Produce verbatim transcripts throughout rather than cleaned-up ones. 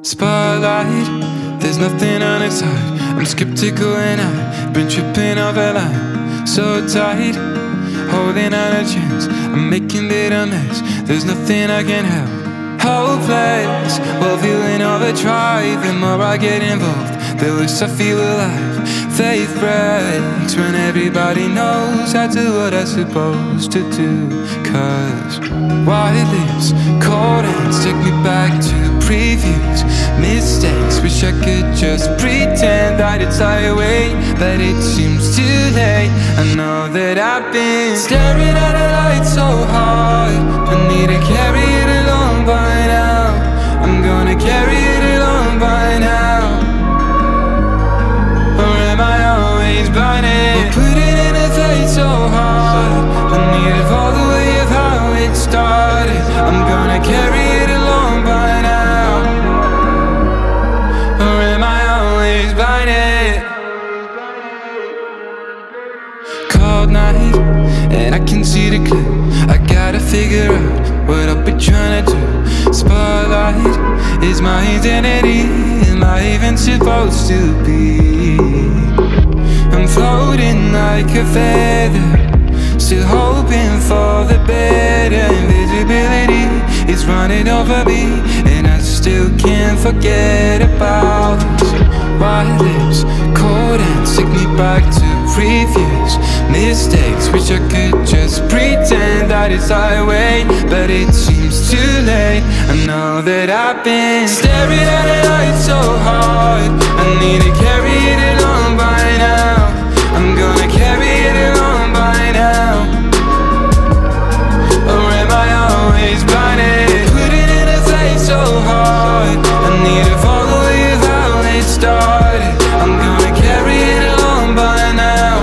Spotlight, there's nothing on its side. I'm skeptical and I've been tripping off a line. So tight, holding on a chance. I'm making it a mess, there's nothing I can help. Hopeless, while feeling overtried. The more I get involved, the less I feel alive. Faith breaks when everybody knows I do what I'm supposed to do. Cause white lips, cold hands take me back to previous mistakes. Wish I could just pretend that it's highway, but it seems too late. I know that I've been staring at a light so hard. I need to carry it along by now. I'm gonna carry it along by now. Or am I always blinded? We'll put it in a face so hard. I need it all the way of how it started. I'm gonna carry it along by now. Or am I always blinded? Cold night, and I can see the clue. I gotta figure out what I've been trying to do. Spotlight is my identity. Am I even supposed to be? I'm floating like a feather, still hoping for the better. Invisibility is running over me, and I still can't forget about this. White lips, cold hands take me back to previous mistakes. Wish I could just pretend that it's highway, but it seems too late. I know that I've been staring at a light so hard. I need to carry it along by now. I'm gonna carry it along by now. Or am I always blinded? Put it in a face so hard. I need to follow you how it started. I'm gonna carry it along by now.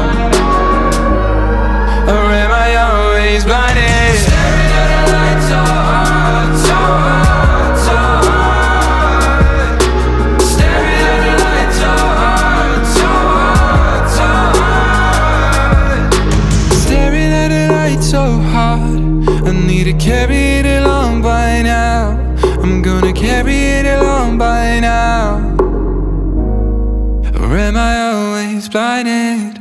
Or am I always blinded? Staring at a light so hard, so hard, so hard. Staring at a light so hard, so hard, so hard. Staring at a light so hard. I need to carry it along by now. I'm gonna carry it along by now. Or am I always blinded?